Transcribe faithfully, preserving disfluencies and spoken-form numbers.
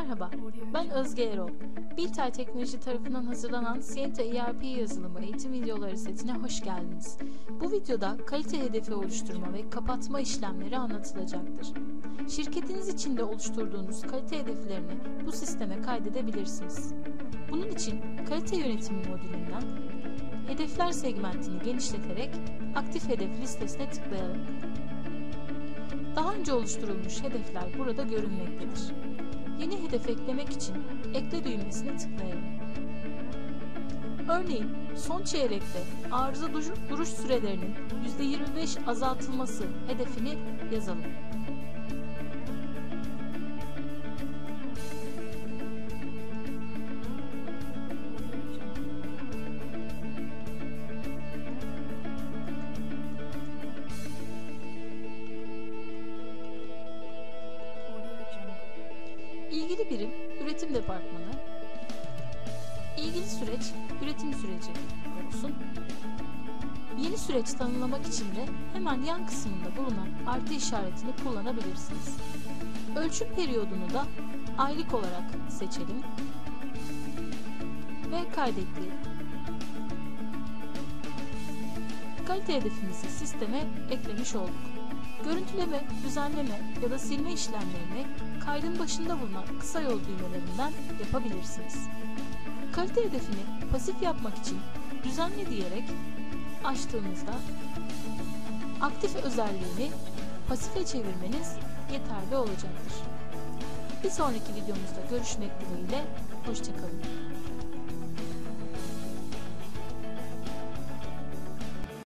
Merhaba, ben Özge Erol. Biltay Teknoloji tarafından hazırlanan Sienta E R P yazılımı eğitim videoları setine hoş geldiniz. Bu videoda kalite hedefi oluşturma ve kapatma işlemleri anlatılacaktır. Şirketiniz içinde oluşturduğunuz kalite hedeflerini bu sisteme kaydedebilirsiniz. Bunun için kalite yönetimi modülünden hedefler segmentini genişleterek aktif hedef listesine tıklayalım. Daha önce oluşturulmuş hedefler burada görünmektedir. Yeni hedef eklemek için ekle düğmesine tıklayalım. Örneğin son çeyrekte arıza duruş sürelerinin yüzde yirmi beş azaltılması hedefini yazalım. İlgili birim üretim departmanı, ilgili süreç üretim süreci olsun. Yeni süreç tanımlamak için de hemen yan kısmında bulunan artı işaretini kullanabilirsiniz. Ölçüm periyodunu da aylık olarak seçelim ve kaydettirelim. Kalite hedefimizi sisteme eklemiş olduk. Görüntüleme, düzenleme ya da silme işlemlerini kaydın başında bulunan kısa yol düğmelerinden yapabilirsiniz. Kalite hedefini pasif yapmak için düzenle diyerek açtığımızda aktif özelliğini pasife çevirmeniz yeterli olacaktır. Bir sonraki videomuzda görüşmek dileğiyle, hoşça kalın.